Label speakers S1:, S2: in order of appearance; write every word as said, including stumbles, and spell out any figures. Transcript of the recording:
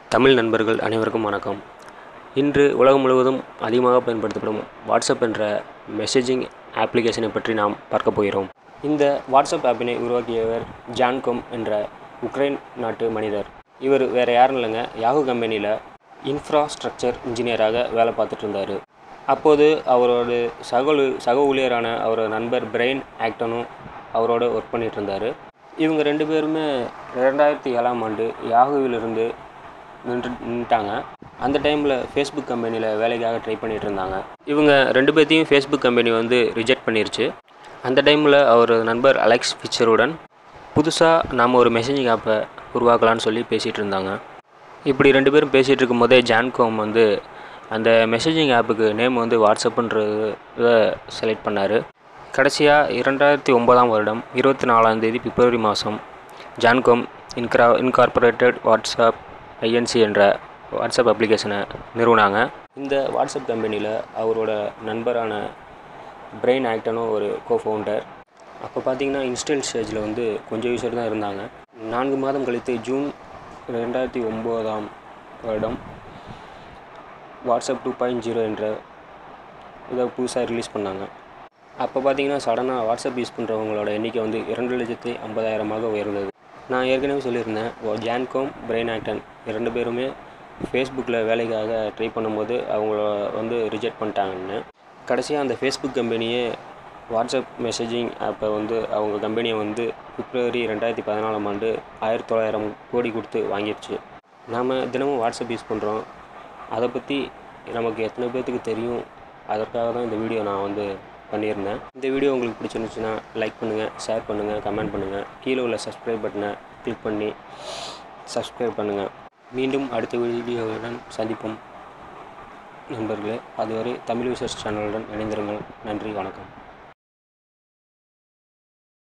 S1: தமிழ் நண்பர்கள் அனைவருக்கும் வணக்கம். இன்று உலகம் முழுவதும் அதிகமாக பயன்படுத்தப்படும் வாட்ஸ்அப் என்ற மெசேஜிங் அப்ளிகேஷனை பற்றி நாம் பார்க்க போகிறோம். இந்த வாட்ஸ்அப் ஆப்பினை உருவாக்கியவர் ஜான் கோம் என்ற உக்ரைன் நாட்டு மனிதர். இவர் வேறு யாரும் இல்லைங்க, யாஹூ கம்பெனியில் இன்ஃப்ராஸ்ட்ரக்சர் இன்ஜினியராக வேலை பார்த்துட்டு இருந்தார். அப்போது அவரோட சக சக ஊழியரான அவரோட நண்பர் பிரைன் ஆக்டனும் அவரோட ஒர்க் பண்ணிகிட்டு இருந்தார். இவங்க ரெண்டு பேருமே ரெண்டாயிரத்தி ஏழாம் ஆண்டு யாஹூவிலிருந்து நின்று நின்றுட்டாங்க. அந்த டைமில் ஃபேஸ்புக் கம்பெனியில் வேலைக்காக ட்ரை பண்ணிகிட்டு இருந்தாங்க. இவங்க ரெண்டு பேர்த்தையும் ஃபேஸ்புக் கம்பெனி வந்து ரிஜெக்ட் பண்ணிருச்சு. அந்த டைமில் அவர் நண்பர் அலெக்ஸ் ஃபிட்சருடன் புதுசாக நாம் ஒரு மெசேஜிங் ஆப்பை உருவாக்கலான்னு சொல்லி பேசிகிட்டு இருந்தாங்க. இப்படி ரெண்டு பேரும் பேசிகிட்டு இருக்கும்போதே ஜான் கோம் வந்து அந்த மெசேஜிங் ஆப்புக்கு நேம் வந்து வாட்ஸ்அப்புன்றதை செலக்ட் பண்ணார். கடைசியாக இரண்டாயிரத்தி ஒன்பதாம் வருடம் இருபத்தி நாலாம் தேதி பிப்ரவரி மாதம் ஜான் கோம் இன்க்ரா இன்கார்பரேட்டட் வாட்ஸ்அப் ஐஎன்சி என்ற வாட்ஸ்அப் அப்ளிகேஷனை நிறுவனாங்க. இந்த வாட்ஸ்அப் கம்பெனியில் அவரோட நண்பரான பிரைன் ஆக்டனும் ஒரு கோ ஃபவுண்டர். அப்போ பார்த்திங்கன்னா இன்ஸ்டல் ஸ்டேஜில் வந்து கொஞ்சம் யூஸர் தான் இருந்தாங்க. நான்கு மாதம் கழித்து ஜூன் ரெண்டாயிரத்தி ஒம்போதாம் வருடம் வாட்ஸ்அப் டூ பாயிண்ட் ஜீரோ என்ற இதை புதுசாக ரிலீஸ் பண்ணாங்க. அப்போ பார்த்திங்கன்னா சடனாக வாட்ஸ்அப் யூஸ் பண்ணுறவங்களோட எண்ணிக்கை வந்து இரண்டு லட்சத்தி ஐம்பதாயிரமாக உயர்ந்தது. நான் ஏற்கனவே சொல்லியிருந்தேன், ஜான் கோம் பிரைன் ஆக்டன் இரண்டு பேருமே ஃபேஸ்புக்கில் வேலைக்காக ட்ரை பண்ணும்போது அவங்கள வந்து ரிஜெக்ட் பண்ணிட்டாங்கன்னு. கடைசியாக அந்த ஃபேஸ்புக் கம்பெனியே வாட்ஸ்அப் மெசேஜிங் ஆப்பை வந்து அவங்க கம்பெனியை வந்து பிப்ரவரி ரெண்டாயிரத்தி பதினாலாம் ஆண்டு ஆயிரத்தி தொள்ளாயிரம் கோடி கொடுத்து வாங்கிடுச்சு. நாம் தினமும் வாட்ஸ்அப் யூஸ் பண்ணுறோம், அதை பற்றி நமக்கு எத்தனை பேர்த்துக்கு தெரியும், அதற்காக தான் இந்த வீடியோ நான் வந்து பண்ணியிருந்தேன். இந்த வீடியோ உங்களுக்கு பிடிச்சிருந்துச்சுன்னா லைக் பண்ணுங்கள், ஷேர் பண்ணுங்கள், கமெண்ட் பண்ணுங்கள். கீழே உள்ள சப்ஸ்கிரைப் பட்டனை கிளிக் பண்ணி சப்ஸ்கிரைப் பண்ணுங்கள். மீண்டும் அடுத்த வீடியோவுடன் சந்திப்போம் நண்பர்களே. அதுவரை தமிழ் யூசர்ஸ் சேனலுடன் இணைந்திருங்கள். நன்றி, வணக்கம்.